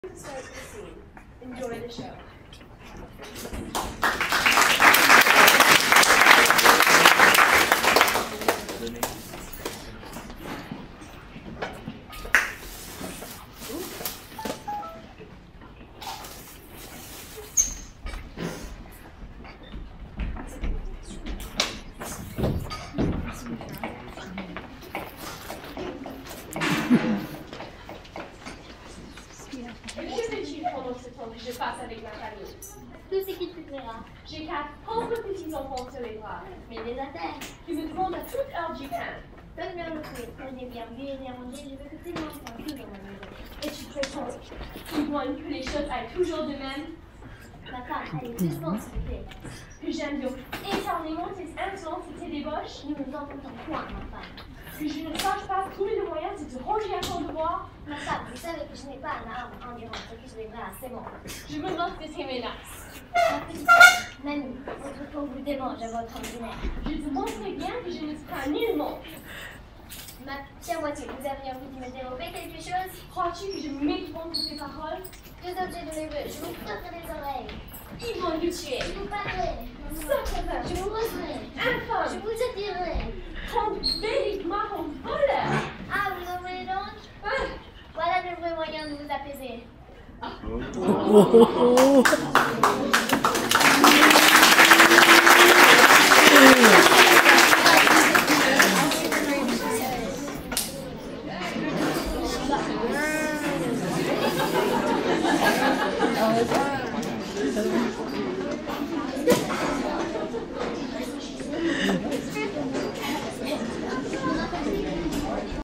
Start the scene. Enjoy the show. Pendant ce temps que je passe avec ma famille. Tout ce qui te plaira. J'ai 4 pauvres petits-enfants sur les bras. Mais les attends. Qui me demandent à toute heure du pain. Donne-leur le fruit. On est bien bu et bien mangé. Je veux que tes enfants soient tout dans ma maison. Et tu prétends qu'ils voient que les choses aillent toujours de même. Ma femme, allez, doucement, s'il vous plaît. Que j'aime donc éternellement tes insolences et tes débauches. Nous nous entendons point, ma femme. Que je ne sache pas trouver le moyen de te ranger à ton devoir. Ma femme, vous savez que je n'ai pas une arme endurante et que je les bras assez bon. Je me moque de tes menaces. Ma petite fille, Mamie, votre peau vous démange à votre ordinaire. Je te montrerai bien que je ne te crains nullement. Ma chère voiture, vous aviez envie de me dérober quelque chose? Crois-tu que je m'épouvante de tes paroles? Deux objets de mes voeux, je vous frotterai les oreilles. Ivrogne que tu es. Je vous parlerai. Sacre-vache. Je vous roserai. Infâme. Je vous attirerai. Ton bélique marron voleur. Ah, vous en voulez donc? Voilà le vrai moyen de vous apaiser.